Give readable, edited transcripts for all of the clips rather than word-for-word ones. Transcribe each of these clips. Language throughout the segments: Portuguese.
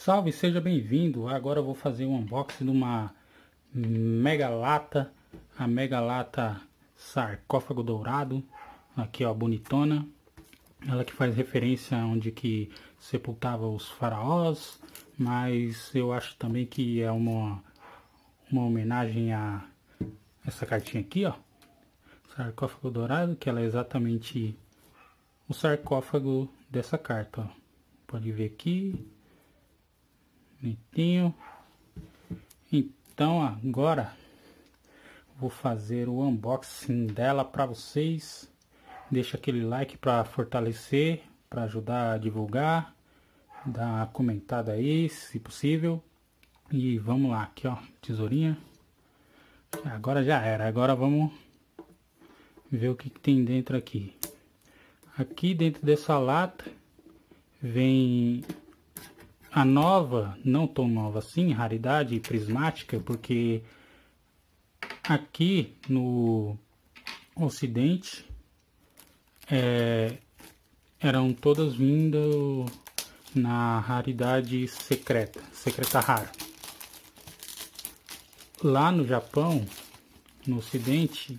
salve, seja bem-vindo. Agora eu vou fazer um unboxing de uma mega lata, a mega lata sarcófago dourado. Aqui ó, bonitona. Ela que faz referência a onde que sepultava os faraós, mas eu acho também que é uma homenagem a essa cartinha aqui, ó. Sarcófago dourado, que ela é exatamente o sarcófago dessa carta, ó. Pode ver aqui, bonitinho. Então agora vou fazer o unboxing dela para vocês. Deixa aquele like para fortalecer, para ajudar a divulgar, dá uma comentada aí, se possível. E vamos lá, aqui ó, tesourinha. Agora já era, agora vamos ver o que tem dentro aqui. Aqui dentro dessa lata vem a nova, não tão nova assim, raridade prismática, porque aqui no Ocidente eram todas vindo na raridade secreta rara. Lá no Japão, no Ocidente,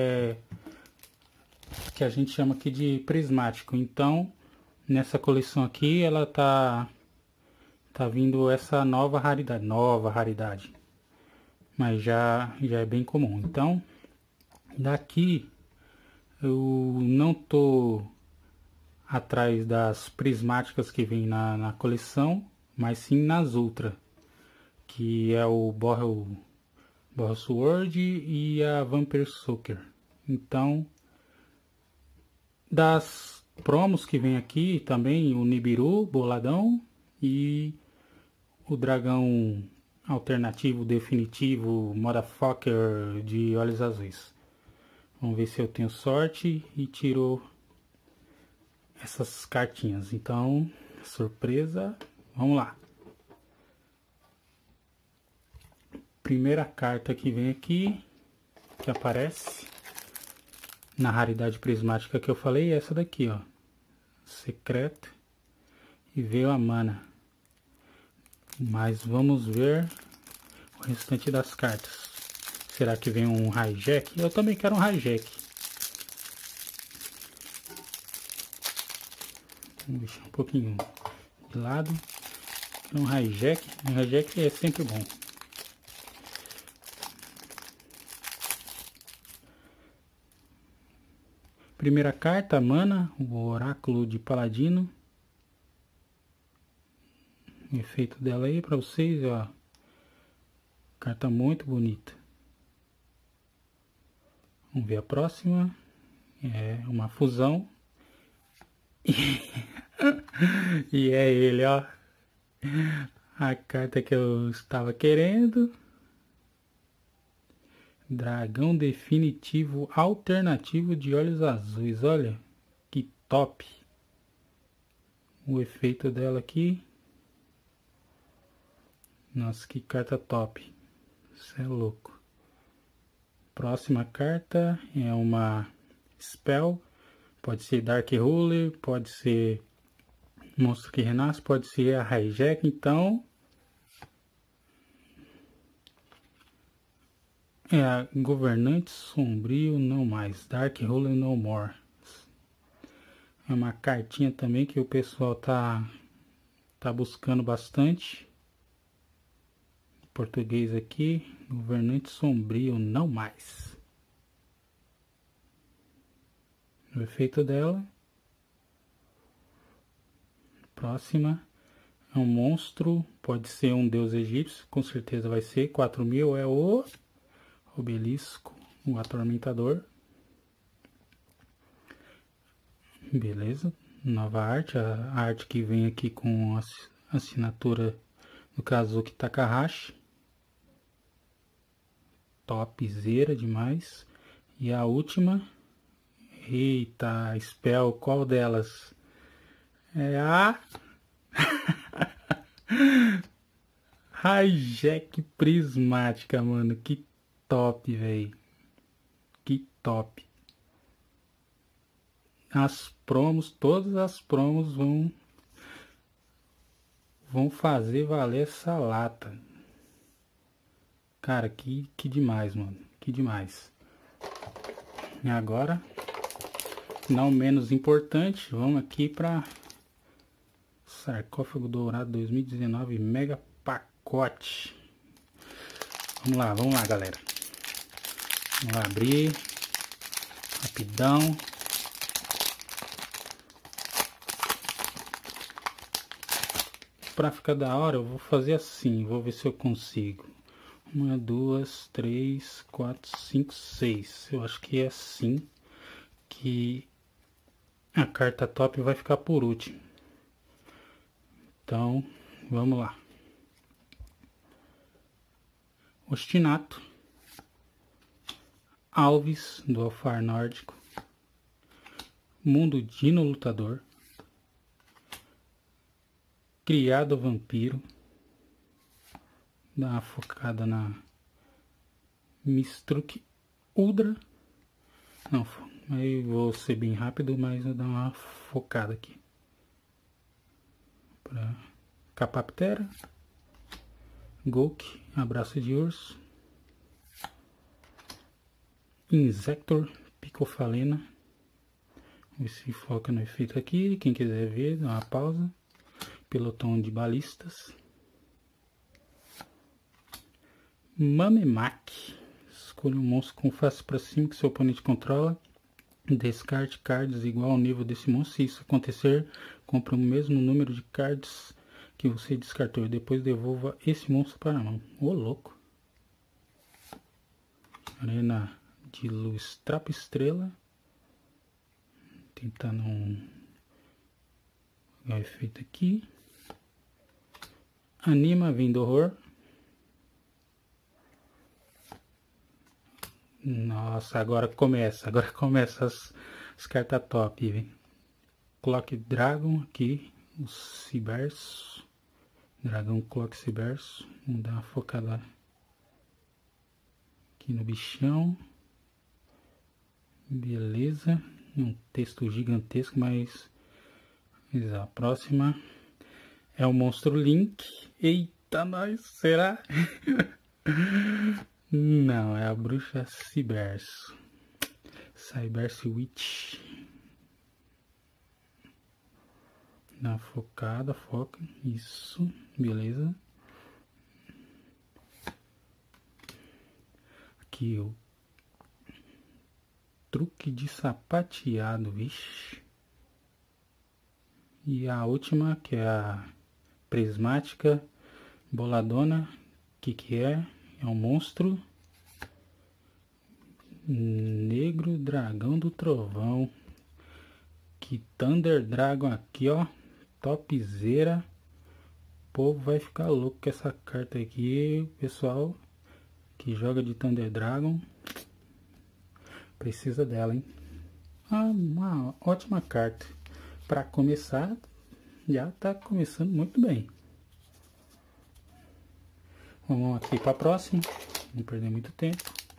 que a gente chama aqui de prismático. Então, nessa coleção aqui, ela tá vindo essa nova raridade, mas já é bem comum. Então, daqui eu não tô atrás das prismáticas que vem na coleção, mas sim nas outras, que é o Borrel Sword e a Vampire Sucker. Então, das promos que vem aqui também o Nibiru boladão e o dragão alternativo definitivo Motherfucker de olhos azuis. Vamos ver se eu tenho sorte e tiro essas cartinhas. Então, surpresa, vamos lá. Primeira carta que vem aqui, que aparece na raridade prismática que eu falei, é essa daqui, ó. Secreto. E veio a mana. Mas vamos ver o restante das cartas. Será que vem um hijack? Eu também quero um hijack. Vamos deixar um pouquinho de lado. Quero um hijack. Um hijack é sempre bom. Primeira carta, mana, o oráculo de paladino. O efeito dela aí para vocês, ó. Carta muito bonita. Vamos ver a próxima. É uma fusão. E é ele, ó. A carta que eu estava querendo. Dragão definitivo alternativo de olhos azuis. Olha que top. O efeito dela aqui. Nossa, que carta top. Isso é louco. Próxima carta é uma Spell. Pode ser Dark Ruler, pode ser Monstro que Renasce, pode ser a Hijack. Então, é a Governante Sombrio não mais. Dark Ruler no more. É uma cartinha também que o pessoal tá buscando bastante. Português aqui, Governante Sombrio não mais. O efeito dela. Próxima é um monstro, pode ser um deus egípcio, com certeza vai ser. 4.000 é o Obelisco, o Atormentador. Beleza, nova arte, a arte que vem aqui com a assinatura do Kazuki Takahashi. Topzera demais. E a última, eita, Spell, qual delas? É a Hijack prismática, mano. Que top, velho. Que top. As promos, todas as promos Vamos fazer valer essa lata. Cara, que demais, mano. Que demais. E agora, não menos importante, vamos aqui para Sarcófago Dourado 2019 Mega Pacote. Vamos lá, galera. Vamos lá abrir. Rapidão. Para ficar da hora, eu vou fazer assim. Vou ver se eu consigo. 1, 2, 3, 4, 5, 6. Eu acho que é assim que a carta top vai ficar por último. Então, vamos lá. Ostinato. Alves, do Alfar Nórdico. Mundo Dino Lutador. Criado Vampiro. Dá uma focada na Mistruk Uldra. Não, aí vou ser bem rápido, mas vou dar uma focada aqui. Para Capaptera. Golk, Abraço de Urso. Insector, Picofalena. Vamos ver se foca no efeito aqui. Quem quiser ver, dá uma pausa. Pelotão de balistas. Mamemak. Escolha um monstro com face para cima que seu oponente controla. Descarte cards igual ao nível desse monstro. Se isso acontecer, compre o mesmo número de cards que você descartou. Depois devolva esse monstro para a mão. Ô, louco. Arena de Luz Trapo Estrela. Tentando pegar o efeito aqui. Anima Vindorror. Nossa, agora começa as cartas top, vem. Clock Dragon aqui, o Ciberso. Dragão Clock Ciberso. Vamos dar uma focada aqui no bichão. Beleza. Um texto gigantesco, mas a próxima é o monstro Link. Eita, nós, será? Não, é a bruxa Ciberso. Cyberse Witch. Dá uma focada, foca. Isso, beleza. Aqui o truque de sapateado, vixe. E a última, que é a prismática boladona. Que é? É um monstro negro dragão do trovão. Que Thunder Dragon aqui, ó. Topzera. O povo vai ficar louco com essa carta aqui. O pessoal que joga de Thunder Dragon precisa dela, hein? Uma ótima carta. Para começar, já tá começando muito bem. Vamos aqui para a próxima. Não perder muito tempo.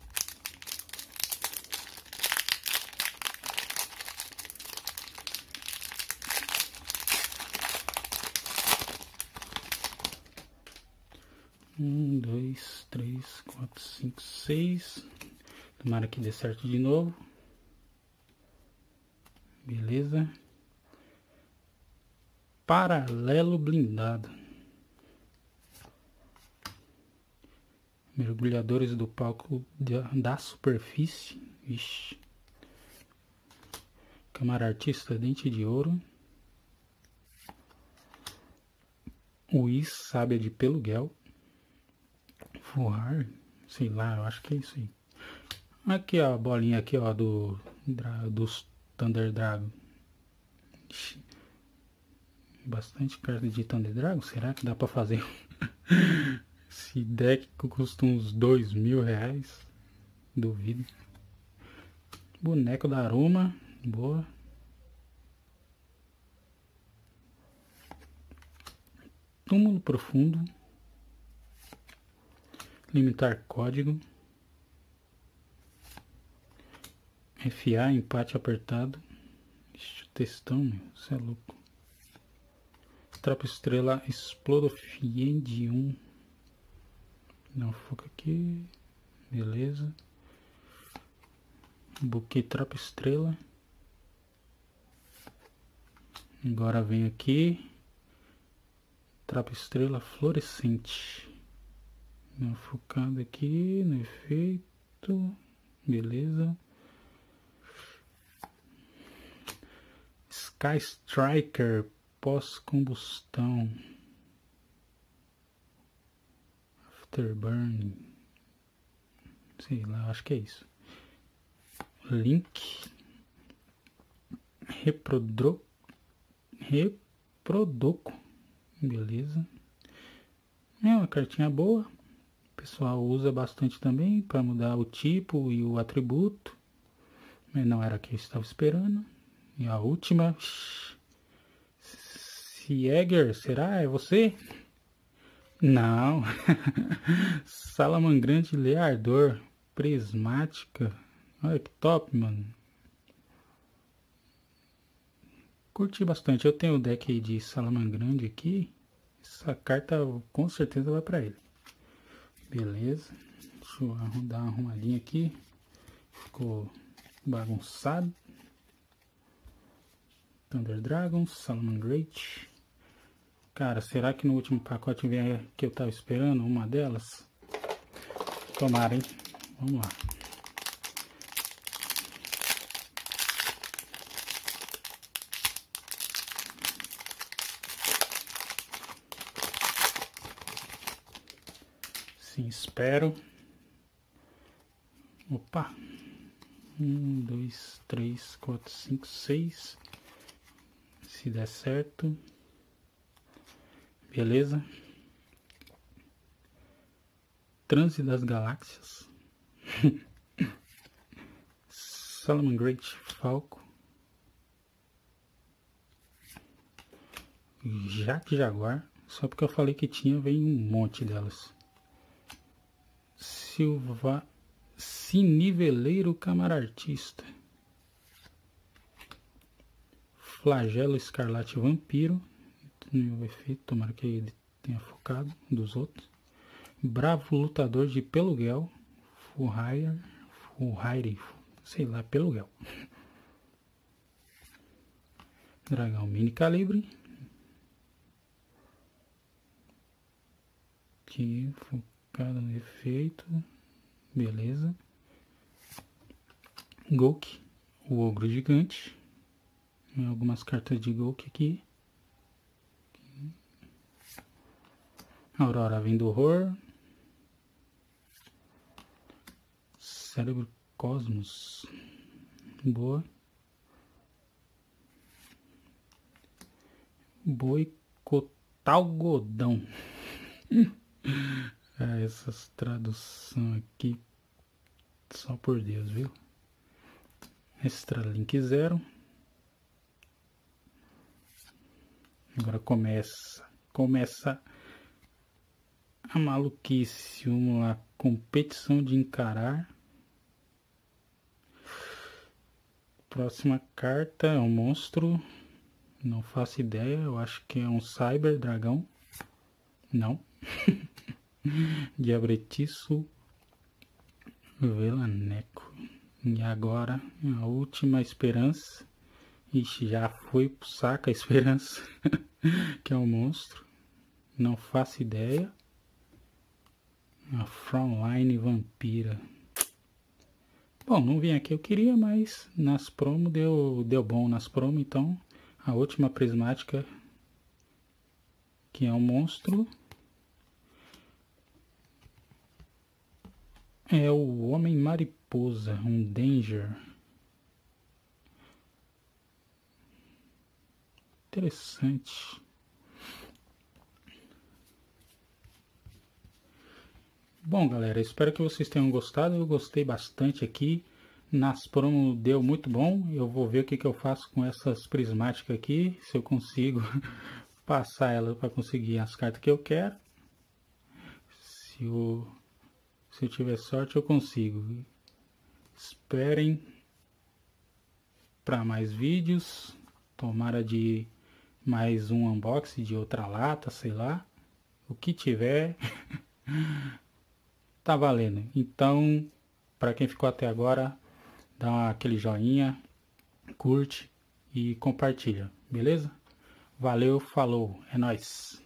Um, dois, três, quatro, cinco, seis. Tomara que dê certo de novo. Beleza. Paralelo blindado. Mergulhadores do palco da superfície. Ixi. Câmara Artista Dente de Ouro. Whis Sábia de Peluguel. Forrar. Sei lá, eu acho que é isso aí. Aqui, ó, a bolinha aqui, ó, dos Thunder Dragon. Ixi. Bastante carta de Thunder Dragon. Será que dá pra fazer? Esse deck custa uns R$2.000. Duvido. Boneco da Aroma. Boa. Túmulo Profundo. Limitar código. FA, empate apertado. Ixi, textão, meu. Isso é louco. Trapa Estrela Explodofiendium. Não foca aqui. Beleza. Buquê Trapa Estrela. Agora vem aqui. Trapa Estrela Fluorescente. Não focando aqui no efeito. Beleza. Sky Striker pós-combustão. Afterburn. Sei lá, acho que é isso. Link. Reprodoco. Beleza. É uma cartinha boa. O pessoal usa bastante também para mudar o tipo e o atributo. Mas não era o que eu estava esperando. E a última. Jäger, será? É você? Não. Salamangrande Leardor. Prismática. Olha que top, mano. Curti bastante. Eu tenho o deck aí de Salamangrande aqui. Essa carta com certeza vai pra ele. Beleza. Deixa eu dar uma arrumadinha aqui. Ficou bagunçado. Thunder Dragons, Salamangreat. Cara, será que no último pacote vem a que eu tava esperando? Uma delas? Tomara, hein? Vamos lá. Sim, espero. Opa. 1, 2, 3, 4, 5, 6. Se der certo. Beleza. Transe das Galáxias. Salamangreat Falco. Jaque Jaguar. Só porque eu falei que tinha, vem um monte delas. Siniveleiro Camarartista. Flagelo Escarlate Vampiro. Nenhum efeito, tomara que ele tenha focado dos outros. Bravo Lutador de Peluguel. Fulhaire, sei lá, Peluguel. Dragão Mini Calibre. Aqui, focado no efeito. Beleza. Golk, o Ogro Gigante. Tem algumas cartas de Golk aqui. Aurora vem do Horror. Cérebro Cosmos. Boa. Boicotalgodão. Essas traduções aqui. Só por Deus, viu? Extra Link 0. Agora começa a maluquice. Vamos lá. Competição de encarar. Próxima carta é um monstro. Não faço ideia. Eu acho que é um Cyber Dragão. Não. Diabretiço Velaneco. E agora a última esperança. Ixi, já foi pro saco a esperança. Que é um monstro. Não faço ideia. A Frontline Vampira. Bom, não vim aqui eu queria, mas nas promos deu bom nas promos. Então, a última prismática, que é um monstro, é o Homem Mariposa, um Danger. Interessante. Bom, galera, espero que vocês tenham gostado. Eu gostei bastante aqui. Nas promos deu muito bom. Eu vou ver o que eu faço com essas prismáticas aqui. Se eu consigo passar ela para conseguir as cartas que eu quero. Se eu tiver sorte, eu consigo. Esperem para mais vídeos. Tomara de mais um unboxing de outra lata, sei lá. O que tiver, tá valendo. Então, para quem ficou até agora, dá aquele joinha, curte e compartilha, beleza? Valeu, falou, é nóis!